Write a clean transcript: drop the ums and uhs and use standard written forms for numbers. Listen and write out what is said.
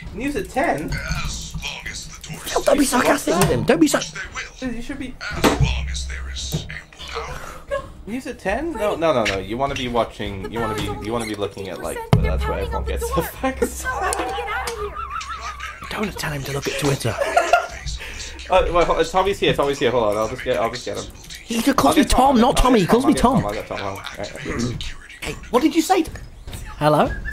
Use a 10? Phil, don't be sarcastic with him. Don't be so. You should be. Use a 10? No. You want to be watching. You want to be looking at like. That's where everyone gets effects. Don't tell him to look at Twitter. Well, Tommy's here. Hold on. I'll just get him. He calls me Tom, not Tommy. He calls me Tom. I'll get Tom. Hey, what did you say? Hello?